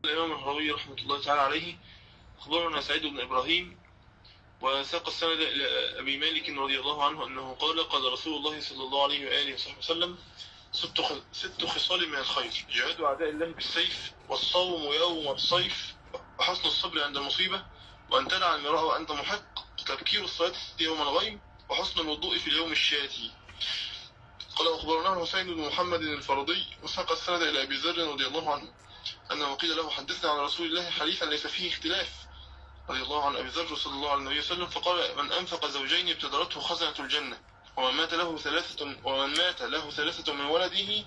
الإمام الهروي رحمة الله تعالى عليه أخبرنا سعيد بن إبراهيم وساق السند إلى أبي مالك رضي الله عنه أنه قال رسول الله صلى الله عليه وآله وصحبه وسلم: ست خصال من الخير: جهاد أعداء الله بالسيف، والصوم يوم الصيف، وحسن الصبر عند المصيبة، وأن تدع المراء وأنت محق، وتبكير الصلاة يوم الغيم، وحسن الوضوء في اليوم الشاتي. قال أخبرنا حسين بن محمد الفرضي وساق السند إلى أبي ذر رضي الله عنه أنه قيل له: حدثنا عن رسول الله حديثا ليس فيه اختلاف، رضي الله عن أبي ذر صلى الله عليه وسلم، فقال: من أنفق زوجين ابتدرته خزنة الجنة، ومن مات له ثلاثة من ولده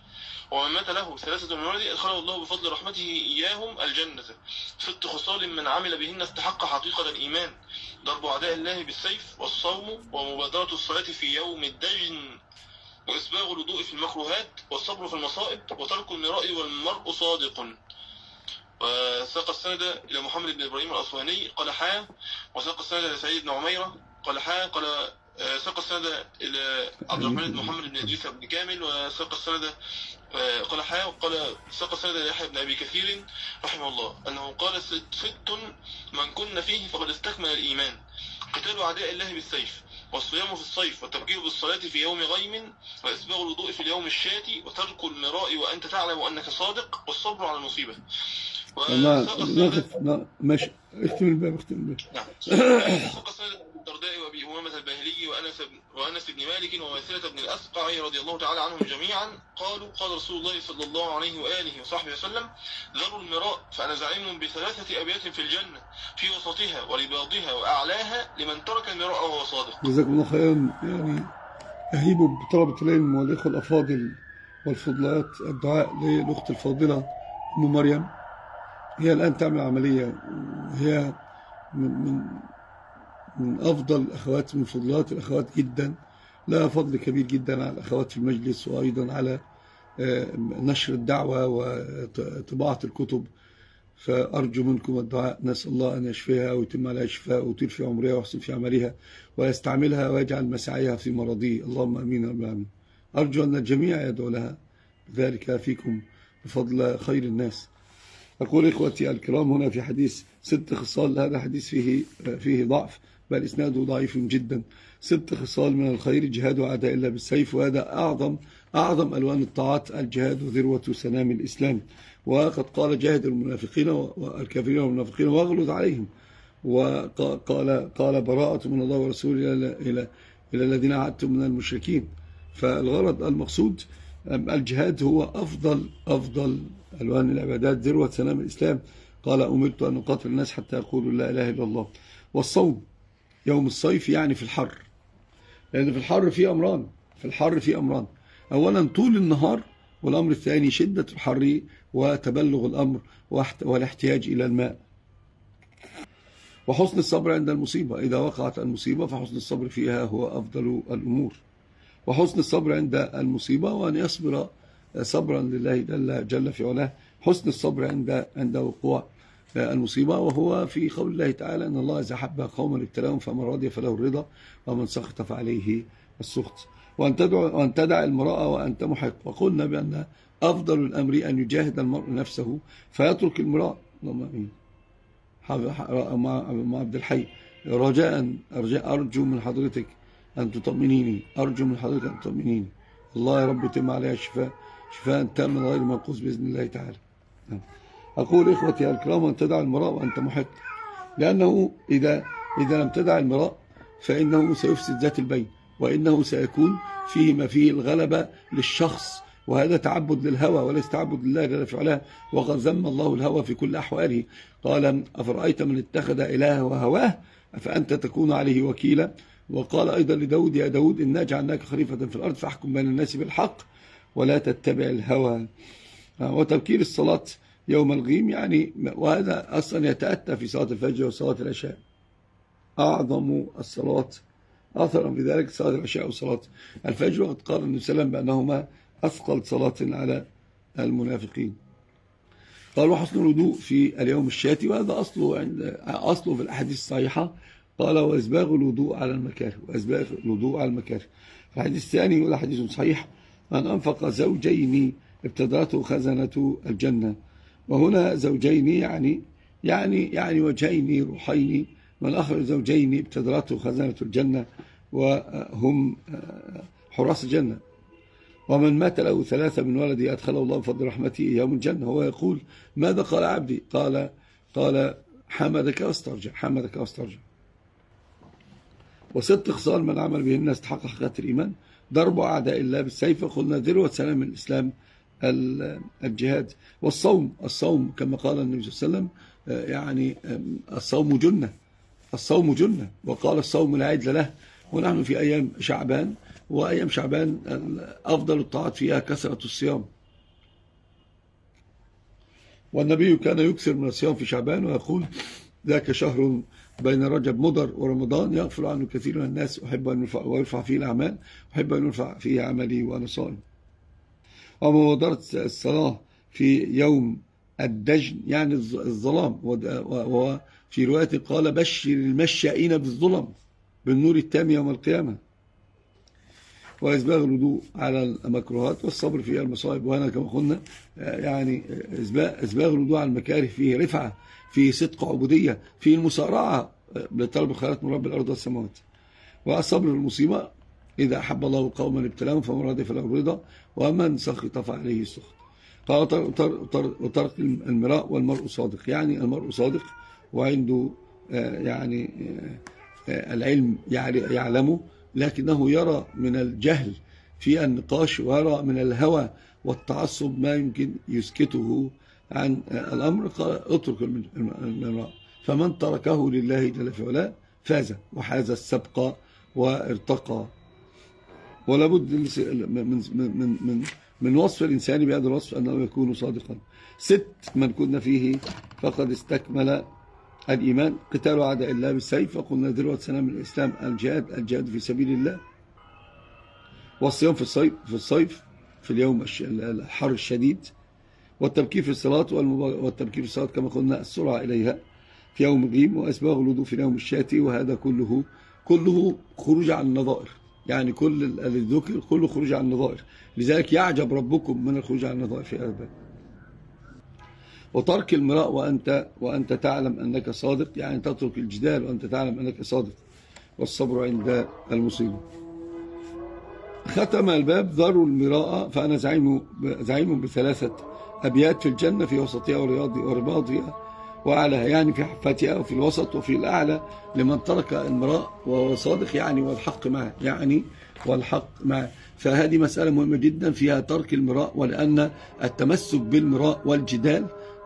أدخله الله بفضل رحمته إياهم الجنة. 6 خصال من عمل بهن استحق حقيقة الإيمان: ضرب أعداء الله بالسيف، والصوم، ومبادرة الصلاة في يوم الدجن، وإسباغ الوضوء في المكروهات، والصبر في المصائب، وترك المراء والمرء صادق. وساق السند إلى محمد بن إبراهيم الأصفهاني قال حا، وساق السند إلى سعيد بن عميرة قال حا، قال ساق السند إلى عبد الرحمن بن محمد بن إدريس بن كامل، وساق السند قال حا، وقال ساق السند إلى يحيى بن أبي كثير رحمه الله أنه قال: 6 من كن فيه فقد استكمل الإيمان: قتال أعداء الله بالسيف، والصيام في الصيف، والتبكير بالصلاة في يوم غيم، وإسباغ الوضوء في اليوم الشاتي، وترك المراء وأنت تعلم أنك صادق، والصبر على المصيبة. ماشي، اختم الباب. نعم. ساق السند الدرداء وأبي أمامة الباهلي وأنس بن مالك وواثلة بن الأسقع رضي الله تعالى عنهم جميعا قالوا: قال رسول الله صلى الله عليه وآله وصحبه وسلم: ذروا المراء فأنا زعيم ب3 أبيات في الجنة، في وسطها ورباضها وأعلاها لمن ترك المراء وهو صادق. جزاكم الله خيرا. يعني أهيب بطلبة العلم والإخوة الأفاضل والفضلات الدعاء للأخت الفاضلة أم مريم. هي الآن تعمل عملية، وهي من أفضل الأخوات، من فضلات الأخوات جدا، لها فضل كبير جدا على الأخوات في المجلس، وأيضا على نشر الدعوة وطباعة الكتب. فأرجو منكم الدعاء، نسأل الله أن يشفيها ويتم عليها شفاء ويطيل في عمرها ويحسن في عملها ويستعملها ويجعل مساعيها في مرضيه، اللهم أمين رب العالمين. أرجو أن الجميع يدعو لها بذلك فيكم بفضل خير الناس. أقول إخوتي الكرام، هنا في حديث 6 خصال، هذا حديث فيه ضعف، بل إسناده ضعيف جدا. 6 خصال من الخير: جهاد أعداء الله بالسيف، وهذا أعظم ألوان الطاعات، الجهاد ذروة سنام الإسلام. وقد قال: جاهد المنافقين والكافرين والمنافقين واغلظ عليهم. وقال: براءة من الله ورسوله إلى الذين عاهدتم من المشركين. فالغرض المقصود الجهاد هو أفضل ألوان العبادات، ذروة سنام الإسلام. قال: أمرت أن أقاتل الناس حتى يقولوا لا إله إلا الله. والصوم يوم الصيف، يعني في الحر، لأن في الحر في أمران: أولا طول النهار، والأمر الثاني شدة الحر وتبلغ الأمر والاحتياج إلى الماء. وحسن الصبر عند المصيبة، إذا وقعت المصيبة فحسن الصبر فيها هو أفضل الأمور. وحسن الصبر عند المصيبة، وأن يصبر صبرا لله جل في علاه. حسن الصبر عند وقوع المصيبة، وهو في قول الله تعالى: إن الله إذا حب قوما ابتلاهم فمن رضي فله الرضا ومن سخط فعليه السخط. وأن تدع المراء وأنت محق. وقلنا بأن أفضل الأمر أن يجاهد المرء نفسه فيترك المراء. اللهم آمين. مع عبد الحي: رجاء أرجو من حضرتك أن تطمئنيني، الله يا رب يتم عليها شفاء تاما غير منقوص بإذن الله تعالى. أقول إخوتي الكرام: أن تدع المراء وأنت محق، لأنه إذا لم تدع المراء فإنه سيفسد ذات البين، وإنه سيكون فيه ما فيه الغلبة للشخص، وهذا تعبد للهوى وليس تعبد لله جل في علاه. وقد ذم الله الهوى في كل أحواله. قال: أفرأيت من اتخذ إلهه وهواه أفأنت تكون عليه وكيلا. وقال أيضا لداود: يا داود إنا جعلناك خليفة في الأرض فاحكم بين الناس بالحق ولا تتبع الهوى. وتبكير الصلاة يوم الغيم، يعني وهذا أصلا يتأتى في صلاة الفجر وصلاة العشاء. أعظم الصلاة أثرا في ذلك صلاة العشاء وصلاة الفجر، وقد قال النبي صلى الله عليه وسلم بأنهما أثقل صلاة على المنافقين. قال: وحسن الوضوء في اليوم الشاتي، وهذا أصله في الأحاديث الصحيحة. قال: وإسباغ الوضوء على المكاره. الحديث الثاني ولا حديث صحيح: من أنفق زوجين ابتدرته خزنة الجنة. وهنا زوجين يعني وجهين روحين. من أخرج زوجين ابتدرته خزانة الجنة وهم حراس الجنة. ومن مات له 3 من ولده أدخله الله بفضل رحمته يوم الجنة. هو يقول ماذا قال عبدي؟ قال حمدك واسترجع، حمدك واسترجع. و6 خصال من عمل بهن استحق حقيقة الإيمان: ضرب أعداء الله بالسيف، قلنا ذروة سلام الإسلام الجهاد. والصوم كما قال النبي صلى الله عليه وسلم يعني الصوم جنة، الصوم جنة، وقال الصوم لا عدل له. ونحن في أيام شعبان، وأيام شعبان أفضل الطاعات فيها كثرة الصيام، والنبي كان يكثر من الصيام في شعبان ويقول ذاك شهر بين رجب مضر ورمضان يغفل عنه كثير من الناس، أحب أن يرفع فيه الأعمال، أحب أن يرفع فيه عملي وأنا صائم. ومبادرة الصلاة في يوم الدجن يعني الظلام، وفي رواية قال بشر المشائين بالظلم بالنور التام يوم القيامة. وإسباغ الوضوء على المكروهات والصبر في المصائب. وهنا كما قلنا يعني إسباغ الوضوء على المكاره فيه رفعة، فيه صدق عبودية، فيه المسارعة لطلب الخيرات من رب الأرض والسماوات. والصبر في المصيبة: إذا أحب الله قوما ابتلاهم فمن رضي فله الرضا ومن سخط فعليه السخط. قال وترك المراء والمرء صادق، يعني المرء صادق وعنده يعني العلم يعلمه، لكنه يرى من الجهل في النقاش ويرى من الهوى والتعصب ما يمكن يسكته عن الأمر. قال اترك المراء، فمن تركه لله جل في علاه فاز وحاز السبق وارتقى. ولا بد من وصف الإنسان بهذا الوصف أنه يكون صادقا. 6 من كنا فيه فقد استكمل الإيمان: قتال أعداء الله بالسيف، وقلنا ذروة سلام الإسلام الجهاد في سبيل الله. والصيام في الصيف في اليوم الحر الشديد. والتبكير في الصلاة والتبكير في الصلاة كما قلنا السرعة إليها في يوم الغيم. وإسباغ الوضوء في اليوم الشاتي. وهذا كله خروج عن النظائر، يعني كل الذكر كله خروج عن النظائر، لذلك يعجب ربكم من الخروج عن النظائر في هذا. وترك المراء وأنت تعلم أنك صادق، يعني تترك الجدال وأنت تعلم أنك صادق. والصبر عند المصيبة. ختم الباب: ذروا المراء فأنا زعيم ب3 أبيات في الجنة في وسطها ورباطها وأعلاها، يعني في حفتها وفي الوسط وفي الأعلى، لمن ترك المراء وهو صادق يعني والحق معه. فهذه مسألة مهمة جدا فيها ترك المراء، ولأن التمسك بالمراء والجدال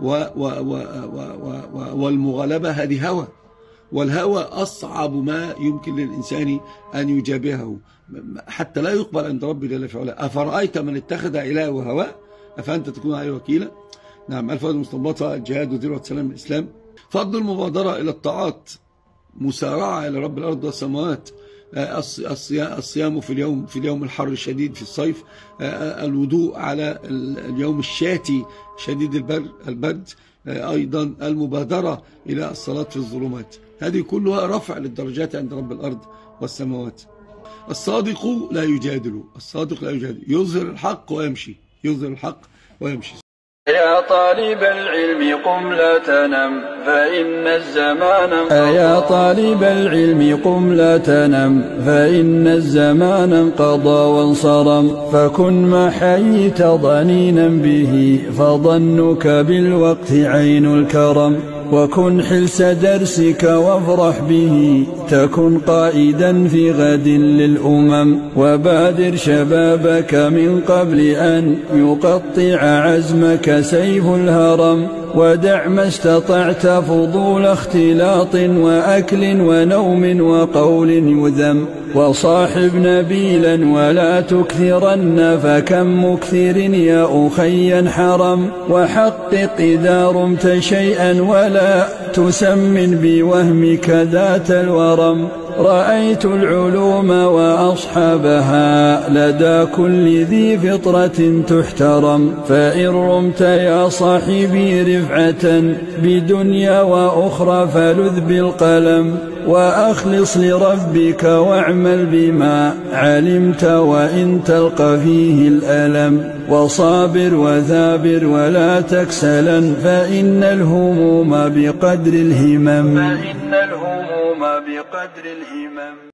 والمغالبة هذه هوى، والهوى أصعب ما يمكن للإنسان أن يجابهه حتى لا يقبل عند ربي جل في علاه. أفرأيت من اتخذ إلهه هواه أفأنت تكون عليه وكيلا. نعم. الفوائد المستنبطة: الجهاد وذروة سلام الإسلام. فضل المبادرة إلى الطاعات، مسارعة إلى رب الأرض والسماوات. الصيام في اليوم الحر الشديد في الصيف. الوضوء على اليوم الشاتي شديد البرد. أيضا المبادرة إلى الصلاة في الظلمات. هذه كلها رفع للدرجات عند رب الأرض والسماوات. الصادق لا يجادل، يظهر الحق ويمشي، يا طالب العلم قم لا تنم فإن الزمان يا طالب العلم قم لا تنم فإن الزمان انقضى وانصرم، فكن ما حييت ضنينا به فظنك بالوقت عين الكرم، وكن حلس درسك وافرح به تكن قائدا في غد للأمم، وبادر شبابك من قبل أن يقطع عزمك سيف الهرم، ودع ما استطعت فضول اختلاط وأكل ونوم وقول يذم، وصاحب نبيلا ولا تكثرن فكم مكثر يا أخي حرم، وحقق إذا رمت شيئا ولا تسمن بوهمك ذات الورم. رأيت العلوم وأصحابها لدى كل ذي فطرة تحترم. فإن رمت يا صاحبي رفعة بدنيا وأخرى فلذ بالقلم، وأخلص لربك واعمل بما علمت وإن تلقى فيه الألم، وصابر وثابر ولا تكسلا فإن الهموم بقدر الهمم.